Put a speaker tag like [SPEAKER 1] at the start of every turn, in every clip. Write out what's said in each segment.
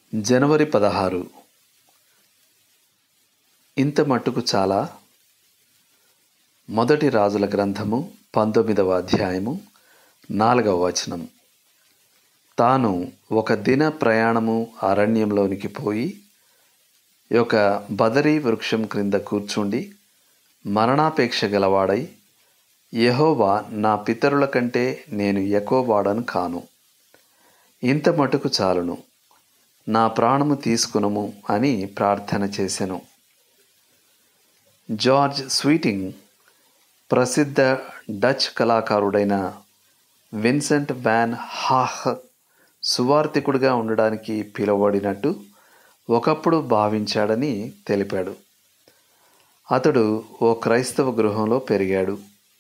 [SPEAKER 1] జనవరి 16 ఇంత మట్టుకు చాలా. మొదటి రాజుల గ్రంథము 19వ అధ్యాయము 4వ వచనం. తాను ఒక దిన ప్రయాణము అరణ్యంలోనికి పోయి ఒక బదరీ వృక్షం క్రింద కూర్చుండి మరణాపేక్ష గలవాడై, యెహోవా నా పితరుల కంటే నేను ఎక్కువవాడను కాను, ఇంత మటుకు చాలును, నా ప్రాణము తీసుకునుము అని ప్రార్థన చేసెను. జార్జ్ స్వీటింగ్ ప్రసిద్ధ డచ్ కళాకారుడైన విన్సెంట్ వ్యాన్ హాహ్ సువార్తికుడిగా ఉండడానికి పిలువబడినట్టు ఒకప్పుడు భావించాడని తెలిపాడు. అతడు ఓ క్రైస్తవ గృహంలో పెరిగాడు.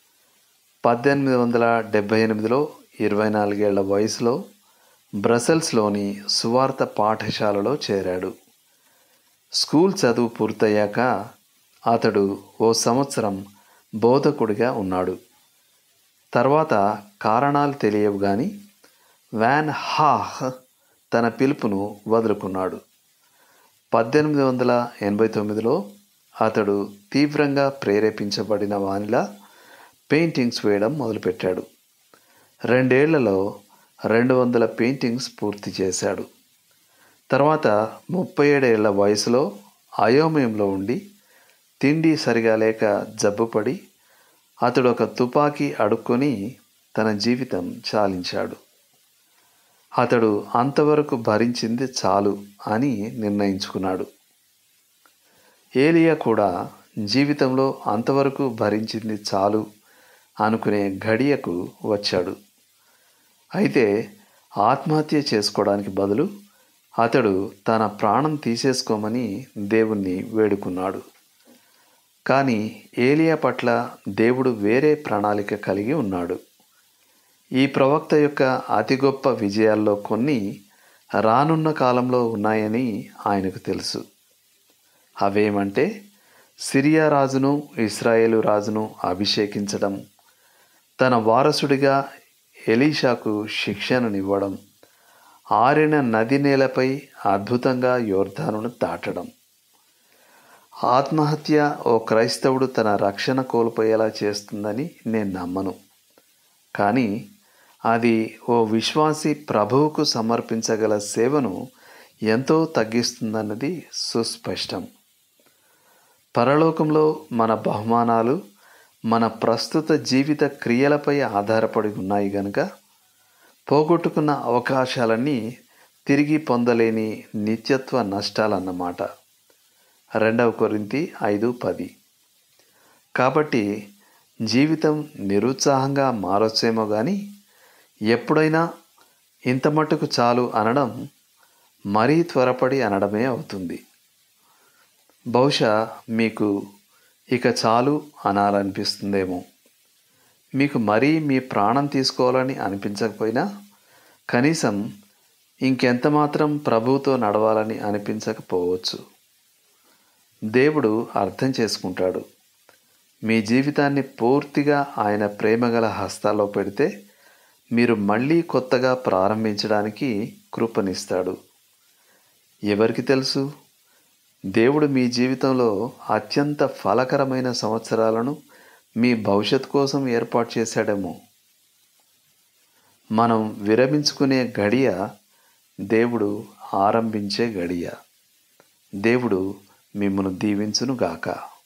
[SPEAKER 1] 1878లో 24 ఏళ్ల వయసులో బ్రసెల్స్లోని సువార్త పాఠశాలలో చేరాడు. స్కూల్ చదువు పూర్తయ్యాక అతడు ఓ సంవత్సరం బోధకుడిగా ఉన్నాడు. తర్వాత కారణాలు తెలియవు గాని వ్యాన్ హాహ్ తన పిలుపును వదులుకున్నాడు. 1889లో అతడు తీవ్రంగా ప్రేరేపించబడిన వానిలా పెయింటింగ్స్ వేయడం మొదలుపెట్టాడు. 2 ఏళ్లలో 200 పెయింటింగ్స్ పూర్తి చేశాడు. తర్వాత 37 ఏళ్ల వయసులో అయోమయంలో ఉండి తిండి సరిగా లేక జబ్బుపడి అతడు ఒక తుపాకీ అడుక్కొని తన జీవితం చాలించాడు. అతడు అంతవరకు భరించింది చాలు అని నిర్ణయించుకున్నాడు. ఏలియా కూడా జీవితంలో అంతవరకు భరించింది చాలు అనుకునే ఘడియకు వచ్చాడు. అయితే ఆత్మహత్య చేసుకోవడానికి బదులు అతడు తన ప్రాణం తీసేసుకోమని దేవుణ్ణి వేడుకున్నాడు. కానీ ఏలియా పట్ల దేవుడు వేరే ప్రణాళిక కలిగి ఉన్నాడు. ఈ ప్రవక్త యొక్క అతి గొప్ప విజయాల్లో కొన్ని రానున్న కాలంలో ఉన్నాయని ఆయనకు తెలుసు. అవేమంటే సిరియా రాజును ఇశ్రాయేలు రాజును అభిషేకించడం, తన వారసుడిగా ఎలీషాకు శిక్షణనివ్వడం, ఆరిన నది నేలపై అద్భుతంగా యోర్దానును దాటడం. ఆత్మహత్య ఓ క్రైస్తవుడు తన రక్షణ కోల్పోయేలా చేస్తుందని నేను నమ్మను. కానీ అది ఓ విశ్వాసి ప్రభువుకు సమర్పించగల సేవను ఎంతో తగ్గిస్తుందన్నది సుస్పష్టం. పరలోకంలో మన బహుమానాలు మన ప్రస్తుత జీవిత క్రియలపై ఆధారపడి ఉన్నాయి గనుక పోగొట్టుకున్న అవకాశాలన్నీ తిరిగి పొందలేని నిత్యత్వ నష్టాలన్నమాట. 2 కొరింథీ 5:10. కాబట్టి జీవితం నిరుత్సాహంగా మారొచ్చేమో కానీ ఎప్పుడైనా ఇంత మట్టుకు చాలు అనడం మరీ త్వరపడి అనడమే అవుతుంది. బహుశా మీకు ఇక చాలు అనాలనిపిస్తుందేమో. మీకు మరీ మీ ప్రాణం తీసుకోవాలని అనిపించకపోయినా కనీసం ఇంకెంత మాత్రం ప్రభువుతో నడవాలని అనిపించకపోవచ్చు. దేవుడు అర్థం చేసుకుంటాడు. మీ జీవితాన్ని పూర్తిగా ఆయన ప్రేమగల హస్తాల్లో పెడితే మీరు మళ్ళీ కొత్తగా ప్రారంభించడానికి కృపనిస్తాడు. ఎవరికి తెలుసు, దేవుడు మీ జీవితంలో అత్యంత ఫలకరమైన సంవత్సరాలను మీ భవిష్యత్తు కోసం ఏర్పాటు చేశాడేమో. మనం విరమించుకునే గడియ దేవుడు ఆరంభించే గడియ. దేవుడు మిమ్మును దీవించునుగాక.